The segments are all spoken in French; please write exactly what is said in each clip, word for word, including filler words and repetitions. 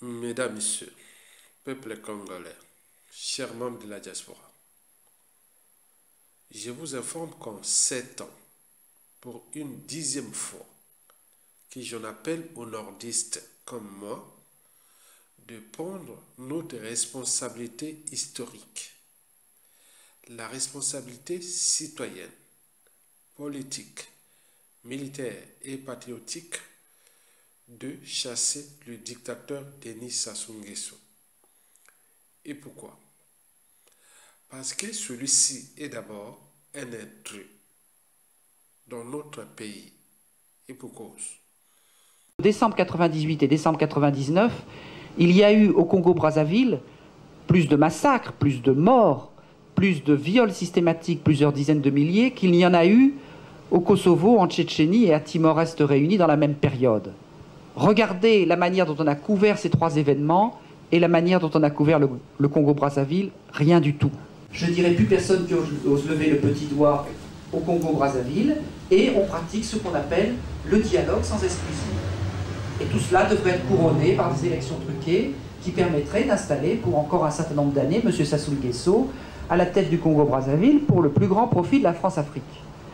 Mesdames, Messieurs, peuple congolais, chers membres de la diaspora, je vous informe qu'en sept ans, pour une dixième fois, que j'en appelle aux nordistes comme moi, de prendre notre responsabilité historique, la responsabilité citoyenne, politique, militaire et patriotique de chasser le dictateur Denis Sassou Nguesso. Et pourquoi? Parce que celui-ci est d'abord un intrus dans notre pays. Et pour cause. Décembre quatre-vingt-dix-huit et décembre quatre-vingt-dix-neuf, il y a eu au Congo-Brazzaville plus de massacres, plus de morts, plus de viols systématiques, plusieurs dizaines de milliers, qu'il n'y en a eu au Kosovo, en Tchétchénie et à Timor-Est réunis dans la même période. Regardez la manière dont on a couvert ces trois événements et la manière dont on a couvert le, le Congo-Brazzaville, rien du tout. Je ne dirais plus personne qui ose lever le petit doigt au Congo-Brazzaville, et on pratique ce qu'on appelle le dialogue sans exclusion. Et tout cela devrait être couronné par des élections truquées qui permettraient d'installer pour encore un certain nombre d'années M. Sassou Nguesso à la tête du Congo-Brazzaville pour le plus grand profit de la France-Afrique.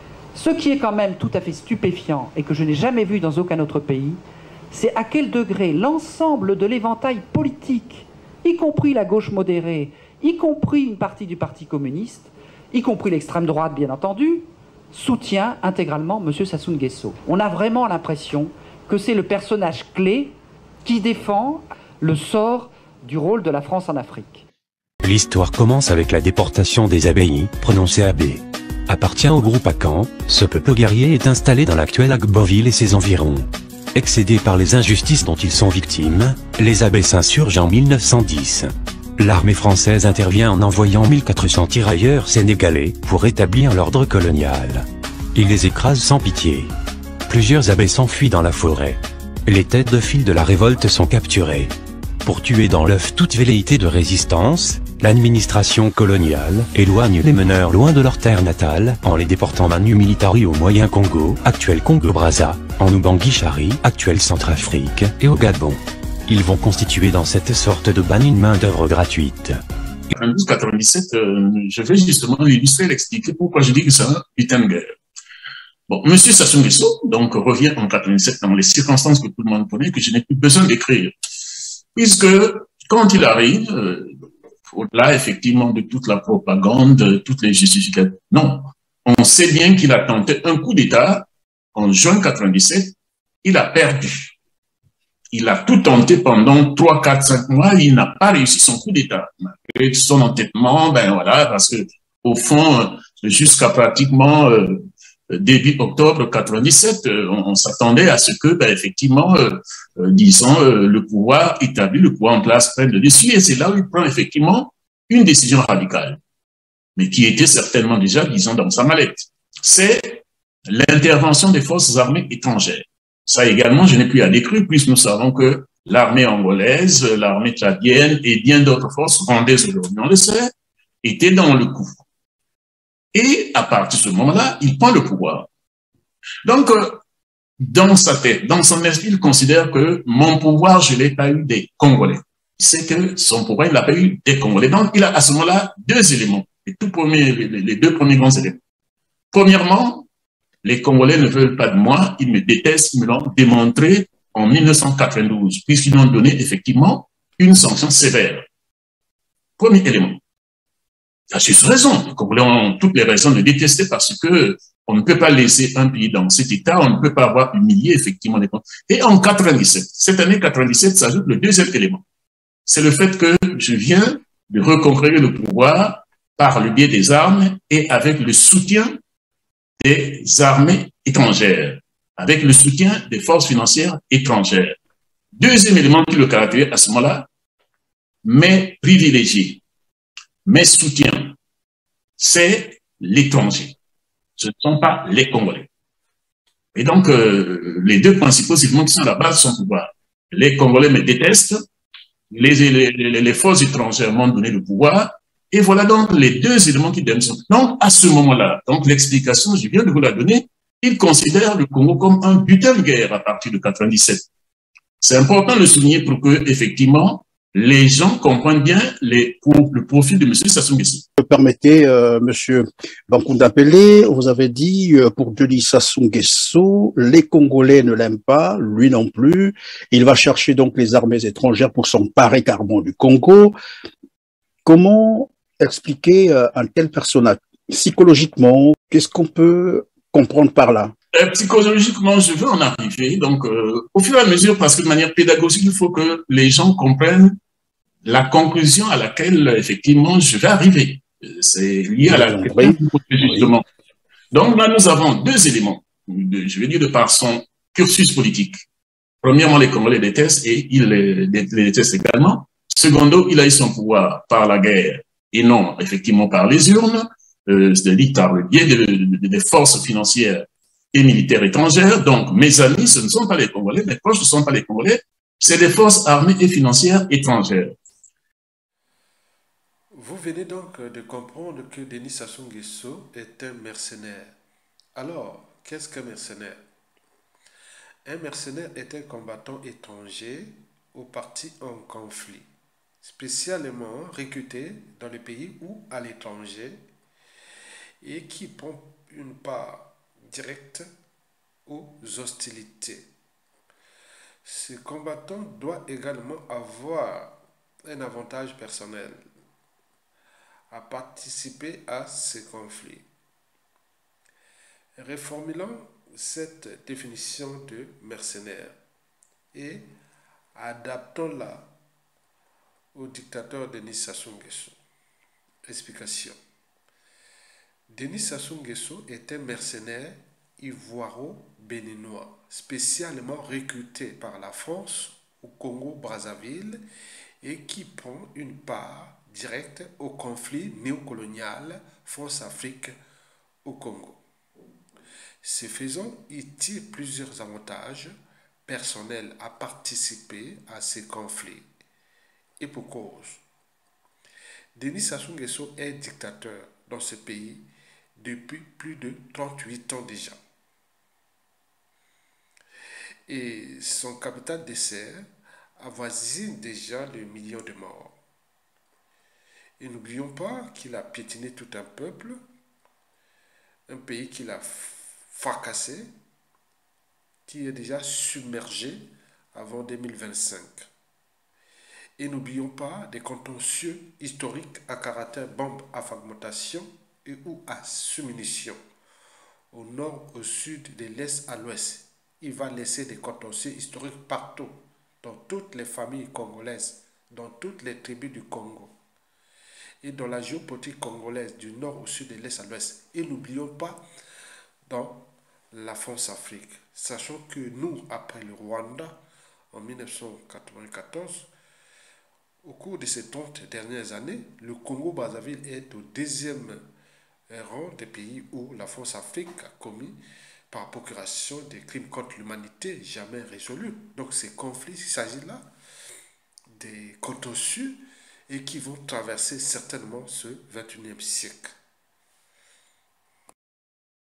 Ce qui est quand même tout à fait stupéfiant et que je n'ai jamais vu dans aucun autre pays, c'est à quel degré l'ensemble de l'éventail politique, y compris la gauche modérée, y compris une partie du Parti communiste, y compris l'extrême droite bien entendu, soutient intégralement M. Sassou Nguesso. On a vraiment l'impression que c'est le personnage clé qui défend le sort du rôle de la France en Afrique. L'histoire commence avec la déportation des Abéis, prononcée Abé. Appartient au groupe Akan, ce peuple guerrier est installé dans l'actuel Agboville et ses environs. Excédés par les injustices dont ils sont victimes, les Abés s'insurgent en mille neuf cent dix. L'armée française intervient en envoyant mille quatre cents tirailleurs sénégalais pour rétablir l'ordre colonial. Ils les écrasent sans pitié. Plusieurs Abés s'enfuient dans la forêt. Les têtes de file de la révolte sont capturées. Pour tuer dans l'œuf toute velléité de résistance, l'administration coloniale éloigne les meneurs loin de leur terre natale en les déportant manu militari au Moyen Congo, actuel Congo-Brazza, en Oubangui-Chari, actuel Centrafrique, et au Gabon. Ils vont constituer dans cette sorte de ban une main-d'œuvre gratuite. quatre-vingt-douze quatre-vingt-dix-sept, euh, je vais justement illustrer, l'expliquer pourquoi je dis que c'est un putain de guerre. Bon, Monsieur Sassou Nguesso, donc, revient en quatre-vingt-dix-sept dans les circonstances que tout le monde connaît, que je n'ai plus besoin d'écrire. Puisque, quand il arrive, euh, au-delà, effectivement, de toute la propagande, de toutes les justifications, non. On sait bien qu'il a tenté un coup d'État en juin quatre-vingt-dix-sept, il a perdu. Il a tout tenté pendant trois, quatre, cinq mois, il n'a pas réussi son coup d'État. Malgré son entêtement, ben voilà, parce que, au fond, jusqu'à pratiquement euh, début octobre quatre-vingt-dix-sept, euh, on, on s'attendait à ce que, ben, effectivement, euh, euh, disons, euh, le pouvoir établi, le pouvoir en place prenne le dessus, et c'est là où il prend effectivement une décision radicale, mais qui était certainement déjà, disons, dans sa mallette. C'est l'intervention des forces armées étrangères. Ça également, je n'ai plus à décrire, puisque nous savons que l'armée angolaise, l'armée tchadienne et bien d'autres forces rwandaises aujourd'hui, on le sait, étaient dans le coup. Et à partir de ce moment-là, il prend le pouvoir. Donc, dans sa tête, dans son esprit, il considère que mon pouvoir, je ne l'ai pas eu des Congolais. C'est que son pouvoir, il l'a pas eu des Congolais. Donc, il a à ce moment-là deux éléments, les, tout premiers, les, les deux premiers grands éléments. Premièrement, les Congolais ne veulent pas de moi, ils me détestent, ils me l'ont démontré en mille neuf cent quatre-vingt-douze, puisqu'ils m'ont donné effectivement une sanction sévère. Premier élément. Il a juste raison, les Congolais ont toutes les raisons de détester parce que on ne peut pas laisser un pays dans cet état, on ne peut pas avoir humilié effectivement les Congolais. Et en quatre-vingt-dix-sept, cette année quatre-vingt-dix-sept s'ajoute le deuxième élément. C'est le fait que je viens de reconquérir le pouvoir par le biais des armes et avec le soutien des armées étrangères, avec le soutien des forces financières étrangères. Deuxième élément qui le caractérise à ce moment-là, mes privilégiés, mes soutiens, c'est l'étranger. Ce ne sont pas les Congolais. Et donc, euh, les deux principaux éléments qui sont à la base de son pouvoir. Les Congolais me détestent, les, les, les, les forces étrangères m'ont donné le pouvoir, et voilà donc les deux éléments qui donnent son. Donc, à ce moment-là, donc l'explication, je viens de vous la donner, il considère le Congo comme un butin de guerre à partir de quatre-vingt-dix-sept. C'est important de le souligner pour que, effectivement, les gens comprennent bien les, pour, le profil de M. Sassou Nguesso. Vous permettez, euh, M. Bankunda Pélé, vous avez dit, euh, pour Denis Sassou Nguesso, les Congolais ne l'aiment pas, lui non plus. Il va chercher donc les armées étrangères pour s'emparer carrément du Congo. Comment expliquer euh, un tel personnage psychologiquement? Qu'est-ce qu'on peut comprendre par là? Euh, psychologiquement, je veux en arriver. Donc, euh, au fur et à mesure, parce que de manière pédagogique, il faut que les gens comprennent la conclusion à laquelle, effectivement, je vais arriver. C'est lié à la question du justement. Donc là, nous avons deux éléments, de, je veux dire, de par son cursus politique. Premièrement, les Congolais détestent et il les, les déteste également. Secondo, il a eu son pouvoir par la guerre et non, effectivement, par les urnes, euh, c'est-à-dire par le biais de, de, des forces financières et militaires étrangères. Donc, mes amis, ce ne sont pas les Congolais, mes proches ne sont pas les Congolais, c'est des forces armées et financières étrangères. Vous venez donc de comprendre que Denis Sassou Nguesso est un mercenaire. Alors, qu'est-ce qu'un mercenaire? Un mercenaire est un combattant étranger au parti en conflit, spécialement recruté dans le pays ou à l'étranger et qui prend une part directe aux hostilités. Ce combattant doit également avoir un avantage personnel à participer à ces conflits. Reformulant cette définition de mercenaire et adaptons-la au dictateur Denis Sassou Nguesso. Explication. Denis Sassou Nguesso est un mercenaire ivoiro-béninois, spécialement recruté par la France au Congo-Brazzaville et qui prend une part directe au conflit néocolonial France-Afrique au Congo. Ce faisant, il tire plusieurs avantages personnels à participer à ces conflits. Et pour cause, Denis Sassou Nguesso est dictateur dans ce pays depuis plus de trente-huit ans déjà. Et son capital décès avoisine déjà le million de morts. Et n'oublions pas qu'il a piétiné tout un peuple, un pays qu'il a fracassé, qui est déjà submergé avant deux mille vingt-cinq. Et n'oublions pas des contentieux historiques à caractère bombe à fragmentation et ou à submunition, au nord, au sud, de l'est à l'ouest. Il va laisser des contentieux historiques partout, dans toutes les familles congolaises, dans toutes les tribus du Congo. Et dans la géopolitique congolaise du nord au sud, de l'est à l'ouest. Et n'oublions pas dans la France-Afrique, sachant que nous, après le Rwanda, en mille neuf cent quatre-vingt-quatorze, au cours de ces trente dernières années, le Congo-Brazzaville est au deuxième rang des pays où la France-Afrique a commis par procuration des crimes contre l'humanité jamais résolus. Donc ces conflits, il s'agit là des contentieux et qui vont traverser certainement ce vingt et unième siècle.